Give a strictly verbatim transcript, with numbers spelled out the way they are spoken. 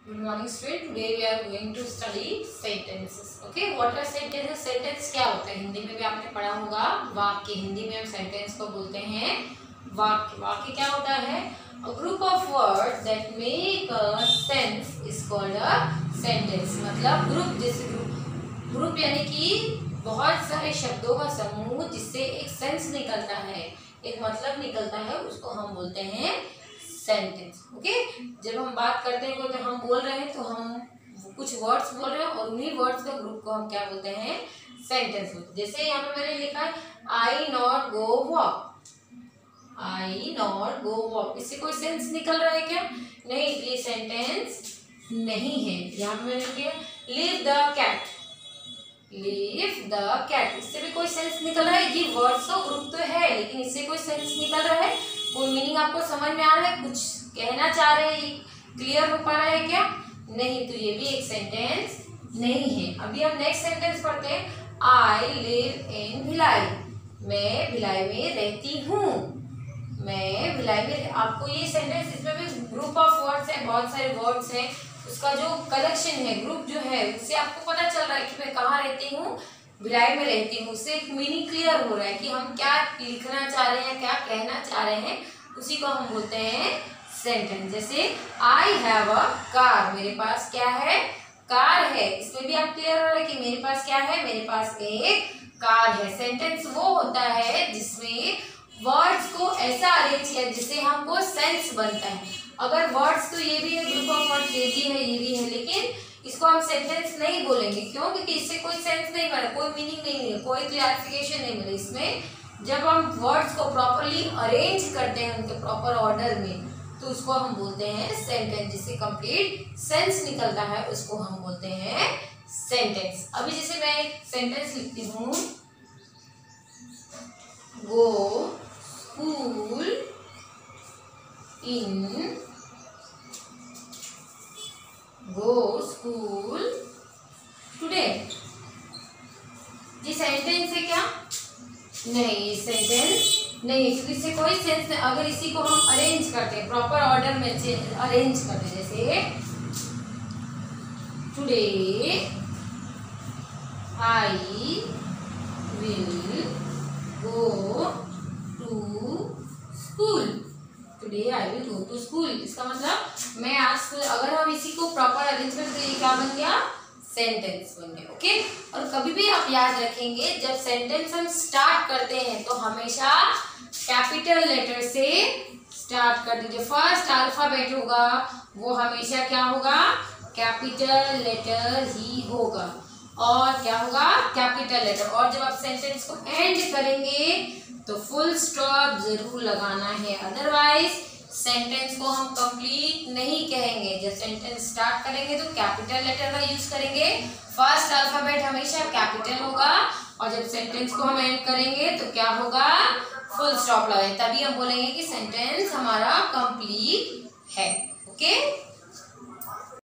Good morning student. Today we are going to study sentences. Okay, what are sentences? Sentence क्या होता है? हिंदी में भी आपने पढ़ा होगा वाक्य. हिंदी में हम सेंटेंस को बोलते हैं वाक्य. वाक्य क्या होता है? A group of words that make a sense is called a sentence. मतलब ग्रुप, जैसे ग्रुप ग्रुप यानी कि बहुत सारे शब्दों का समूह जिससे एक सेंस निकलता है, एक मतलब निकलता है, उसको हम बोलते हैं सेंटेंस. ओके, जब हम बात करते हैं कोई, तो हम बोल रहे हैं तो हम कुछ वर्ड्स बोल रहे हैं और उन्हीं वर्ड्स का ग्रुप को हम क्या बोलते हैं? सेंटेंस बोलते हैं. जैसे यहाँ पे मैंने लिखा है I not go walk. I not go walk, इससे कोई सेंस निकल रहा है क्या? नहीं, ये सेंटेंस नहीं है. यहाँ पे मैंने लिखा leave the cat. Leave the cat, इससे भी कोई सेंस निकल रहा है? ये वर्ड्स का ग्रुप तो है, लेकिन इससे कोई सेंस निकल रहा है? कोई मीनिंग आपको समझ में आ रहा है? कुछ कहना चाह रहे हैं, क्लियर हो पा रहा है क्या? नहीं, तो ये भी एक सेंटेंस नहीं है. अभी हम नेक्स्ट सेंटेंस पढ़ते हैं. I live in Bhilai. मैं भिलाई में रहती हूँ. मैं भिलाई में. आपको ये सेंटेंस, इसमें भी ग्रुप ऑफ वर्ड्स है, बहुत सारे वर्ड्स हैं, उसका जो कलेक्शन है, ग्रुप जो है, उससे आपको पता चल रहा है कि मैं कहाँ रहती हूँ, भिलाई में रहती हूँ. उससे एक मीनिंग क्लियर हो रहा है कि हम क्या लिखना चाह रहे हैं, क्या कहना चाह रहे हैं, उसी को हम बोलते हैं सेंटेंस. जैसे आई हैव अ कार. मेरे पास क्या है? कार है. इसमें भी आप क्लियर हो रहा है कि मेरे पास क्या है? मेरे पास एक कार है. सेंटेंस वो होता है जिसमें वर्ड्स को ऐसा अरेंज किया जिससे हमको सेंस बनता है. अगर वर्ड्स तो ये भी है, ग्रुप ऑफ वर्ड्स ये भी है, ये भी है, लेकिन इसको हम सेंटेंस नहीं बोलेंगे. क्यों? क्योंकि इससे कोई सेंस नहीं बना, कोई मीनिंग नहीं मिले, कोई क्लैरिफिकेशन नहीं मिले. इसमें जब हम वर्ड्स को प्रॉपरली अरेंज करते हैं उनके प्रॉपर ऑर्डर में, तो उसको हम बोलते हैं सेंटेंस. जिससे कंप्लीट सेंस निकलता है उसको हम बोलते हैं सेंटेंस. अभी जैसे मैं एक सेंटेंस लिखती हूँ, go school in go school today. ये सेंटेंस है क्या? नहीं, सेंटेंस नहीं, क्योंकि इससे कोई सेंस नहीं. अगर इसी को हम अरेंज करते हैं, प्रॉपर ऑर्डर में अरेंज करते हैं, जैसे today I will go to school. Today I will go to school, इसका मतलब मैं आज स्कूल. अगर हम इसी को प्रॉपर अरेंज करते तो ये क्या बन गया? सेंटेंस बन गया. ओके, और कभी भी आप याद रखेंगे, जब सेंटेंस हम स्टार्ट करते हैं तो हमेशा कैपिटल लेटर से स्टार्ट कर दीजिए. फर्स्ट अल्फाबेट होगा वो हमेशा क्या होगा? कैपिटल लेटर ही होगा. और क्या होगा? Capital letter. और जब आप सेंटेंस को एंड करेंगे तो फुल स्टॉप जरूर लगाना है, अदरवाइज सेंटेंस को हम कंप्लीट नहीं कहेंगे. जब सेंटेंस स्टार्ट करेंगे तो कैपिटल लेटर का यूज करेंगे. फर्स्ट अल्फाबेट हमेशा कैपिटल होगा, और जब सेंटेंस को हम एंड करेंगे तो क्या होगा? फुल स्टॉप लगाएंगे. तभी हम बोलेंगे कि सेंटेंस हमारा कंप्लीट है. ओके.